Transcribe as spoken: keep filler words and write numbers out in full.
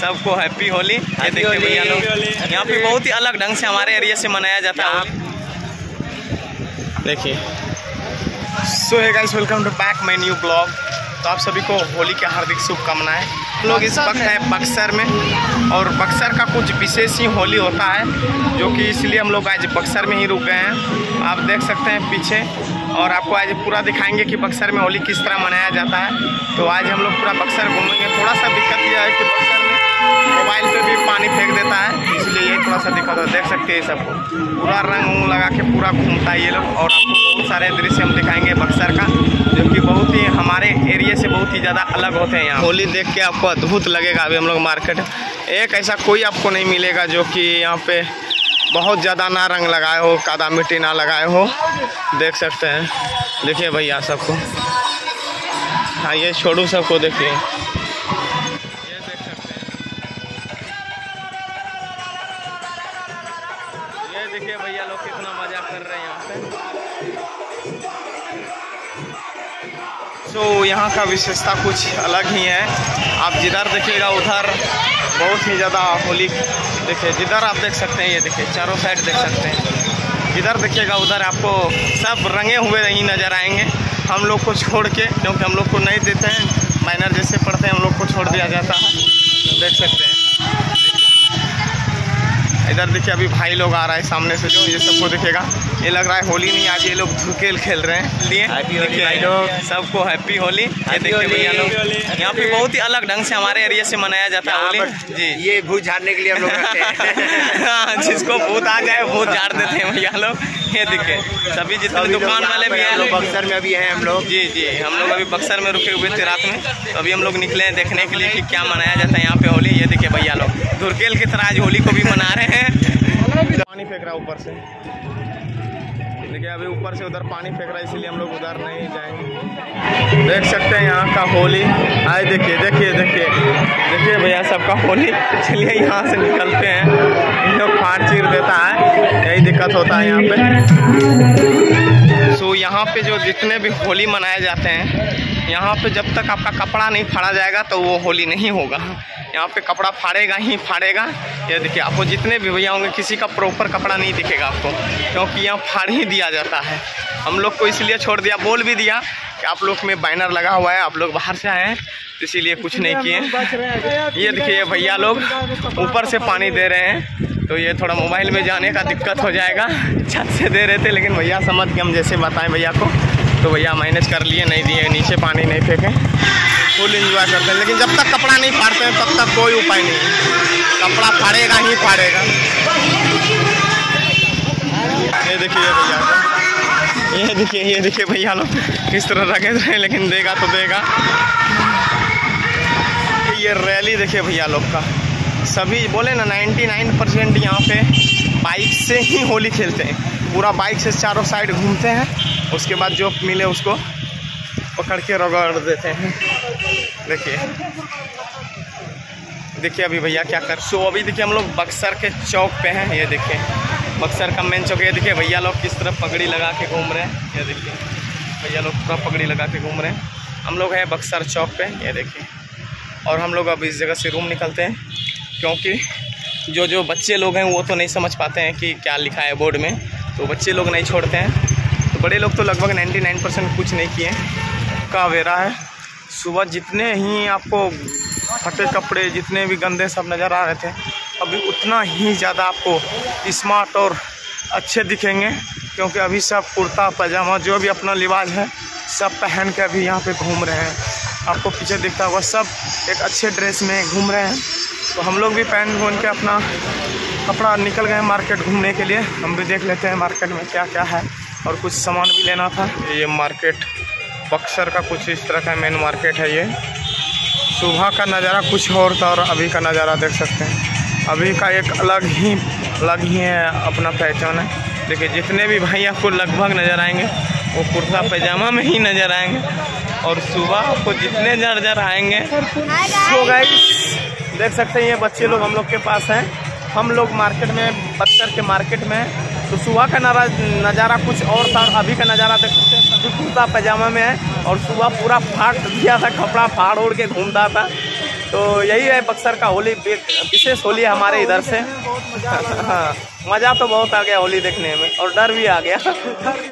सबको हैप्पी होली। ये देखिए भैया लोग, यहाँ पे बहुत ही अलग ढंग से हमारे एरिया से मनाया जाता है होली। देखिए, so hey guys, welcome to back my new blog. तो आप सभी को होली की हार्दिक शुभकामनाएं। हम लोग इस वक्त हैं बक्सर में, और बक्सर का कुछ विशेष ही होली होता है, जो कि इसलिए हम लोग आज बक्सर में ही रुक गए हैं। आप देख सकते हैं पीछे, और आपको आज पूरा दिखाएंगे कि बक्सर में होली किस तरह मनाया जाता है। तो आज हम लोग पूरा बक्सर घूमेंगे। थोड़ा सा दिक्कत यह है कि बक्सर में मोबाइल पे भी पानी फेंक देता है, इसलिए यही थोड़ा सा दिक्कत है। देख सकते हैं सबको पूरा रंग उंग लगा के पूरा घूमता है ये लोग, और आपको बहुत सारे दृश्य हम दिखाएंगे बक्सर का, जो कि बहुत ही हमारे एरिया से बहुत ही ज़्यादा अलग होते हैं। यहाँ होली देख के आपको अद्भुत लगेगा। अभी हम लोग मार्केट, एक ऐसा कोई आपको नहीं मिलेगा जो कि यहाँ पे बहुत ज़्यादा ना रंग लगाए हो, कादा मिट्टी ना लगाए हो। देख सकते हैं, देखिए भैया सबको, हाँ ये छोड़ू सबको, देखिए ये देख सकते हैं, ये देखिए भैया लोग कितना मजा कर रहे हैं यहाँ पे। तो यहाँ का विशेषता कुछ अलग ही है। आप जिधर देखिएगा उधर बहुत ही ज़्यादा होली, देखिए जिधर आप देख सकते हैं, ये देखिए चारों साइड देख सकते हैं, जिधर देखिएगा उधर आपको सब रंगे हुए ही नज़र आएंगे। हम लोग को छोड़ के, क्योंकि हम लोग को नहीं देते हैं, बैनर जैसे पढ़ते हैं, हम लोग को छोड़ दिया जाता है। देख सकते हैं इधर देखिए, अभी भाई लोग आ रहा है सामने से, जो ये सबको दिखेगा, ये लग रहा है होली नहीं, आज ये लोग धुकेल खेल रहे हैं। लिए सबको हैप्पी होली। ये देखिए भैया लोग, यहाँ पे बहुत ही अलग ढंग से हमारे एरिया से मनाया जाता है होली जी। ये भूत झाड़ने के लिए हम लोग रखते हैं। जिसको भूत आ जाए भूत झाड़ देते हैं भैया लोग। ये देखिए सभी जितने दुकान वाले भी हैं, बक्सर में अभी हैं हम लोग। जी जी, हम लोग अभी बक्सर में रुके हुए थे रात में, तो अभी हम लोग निकले हैं देखने के लिए कि क्या मनाया जाता है यहाँ पे होली। ये देखिए भैया लोग धुरकेल की तरह आज होली को भी मना रहे हैं। पानी फेंक रहा है ऊपर से, देखिए अभी ऊपर से उधर पानी फेंक रहा है, इसलिए हम लोग उधर नहीं जाएंगे। देख सकते हैं यहाँ का होली। आए देखिए देखिए देखिए देखिए भैया सबका होली। चलिए यहाँ से निकलते हैं, इन लोग फाड़ चीर देता है, यही दिक्कत होता है यहाँ पे। सो यहाँ पे जो जितने भी होली मनाए जाते हैं, यहाँ पे जब तक आपका कपड़ा नहीं फाड़ा जाएगा तो वो होली नहीं होगा। यहाँ पे कपड़ा फाड़ेगा ही फाड़ेगा। ये देखिए आपको जितने भी भैया होंगे, किसी का प्रॉपर कपड़ा नहीं दिखेगा आपको, क्योंकि यहाँ फाड़ ही दिया जाता है। हम लोग को इसलिए छोड़ दिया, बोल भी दिया कि आप लोग में बैनर लगा हुआ है, आप लोग बाहर से आए हैं, इसीलिए कुछ नहीं किए। ये देखिए भैया लोग ऊपर से पानी दे रहे हैं, तो ये थोड़ा मोबाइल में जाने का दिक्कत हो जाएगा। छत से दे रहे थे, लेकिन भैया समझ के हम जैसे बताएं भैया को, तो भैया मैनेज कर लिए, नहीं दिए, नीचे पानी नहीं फेंके, फुल एंजॉय करते हैं। लेकिन जब तक कपड़ा नहीं फाड़ते हैं तब तक कोई उपाय नहीं, कपड़ा फाड़ेगा ही फाड़ेगा। ये देखिए भैया को, ये देखिए ये देखिए भैया लोग किस तरह रखे रहे, लेकिन देगा तो देगा। ये रैली देखिए भैया लोग का, सभी बोले ना निन्यानवे परसेंट यहाँ पे बाइक से ही होली खेलते हैं। पूरा बाइक से चारों साइड घूमते हैं, उसके बाद जो मिले उसको पकड़ के रगड़ देते हैं। देखिए देखिए अभी भैया क्या कर। सो अभी देखिए हम लोग बक्सर के चौक पे हैं। ये देखिए बक्सर का मेन चौक। ये देखिए भैया लोग किस तरह पगड़ी लगा के घूम रहे हैं। ये देखिए भैया लोग पूरा पगड़ी लगा के घूम रहे हैं। हम लोग हैं बक्सर चौक पे, ये देखिए। और हम लोग अब इस जगह से रूम निकलते हैं, क्योंकि जो जो बच्चे लोग हैं वो तो नहीं समझ पाते हैं कि क्या लिखा है बोर्ड में, तो बच्चे लोग नहीं छोड़ते हैं। तो बड़े लोग तो लगभग निन्यानवे परसेंट कुछ नहीं किए। का वेरा है, सुबह जितने ही आपको फटे कपड़े, जितने भी गंदे सब नज़र आ रहे थे, अभी उतना ही ज़्यादा आपको स्मार्ट और अच्छे दिखेंगे, क्योंकि अभी सब कुर्ता पजामा जो भी अपना लिबास है सब पहन के अभी यहाँ पे घूम रहे हैं। आपको पीछे दिखता होगा सब एक अच्छे ड्रेस में घूम रहे हैं। तो हम लोग भी पहन घूम के अपना कपड़ा निकल गए मार्केट घूमने के लिए। हम भी देख लेते हैं मार्केट में क्या क्या है, और कुछ सामान भी लेना था। ये मार्केट बक्सर का कुछ इस तरह का मेन मार्केट है। ये सुबह का नज़ारा कुछ और था, और अभी का नज़ारा देख सकते हैं। अभी का एक अलग ही अलग ही है अपना पहचान है। देखिए जितने भी भाई आपको लगभग नज़र आएंगे वो कुर्ता पैजामा में ही नज़र आएंगे, और सुबह आपको जितने नज़र आएंगे। तो गाइस देख सकते हैं ये बच्चे लोग हम लोग के पास हैं। हम लोग मार्केट में, बक्सर के मार्केट में, तो सुबह का नज़ारा कुछ और था, और अभी का नज़ारा देख सकते हैं सभी कुर्ता पैजामा में है, और सुबह पूरा फाड़ दिया था, कपड़ा फाड़ ओढ़ के घूमता था। तो तो यही है बक्सर का होली, विशेष होली हमारे इधर से। हाँ, मज़ा तो बहुत आ गया होली देखने में और डर भी आ गया।